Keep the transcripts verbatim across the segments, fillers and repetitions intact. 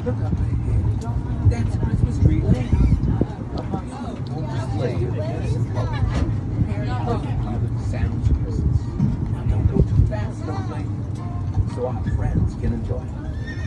Look up, baby. That's a Christmas tree lane. Just lay it against the wall. Sounds Christmas. Now don't go too fast, don't lady, so our friends can enjoy it.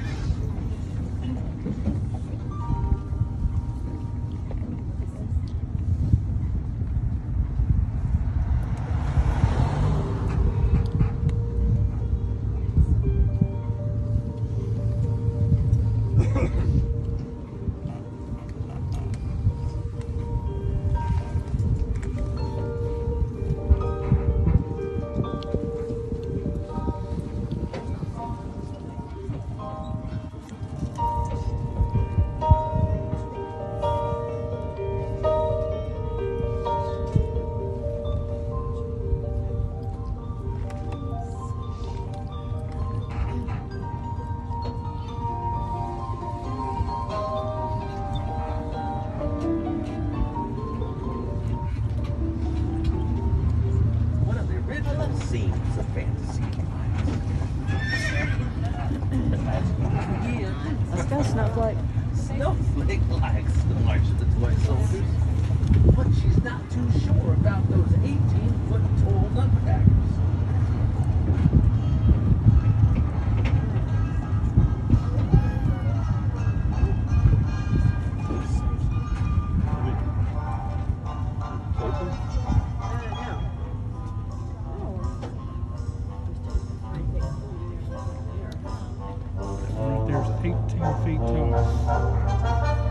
Scenes of fantasy. Let's go, Snowflake. Snowflake likes the March of the Toy Soldiers, but she's not too sure about those eighteen foot tall nutcrackers. There's eighteen feet tall.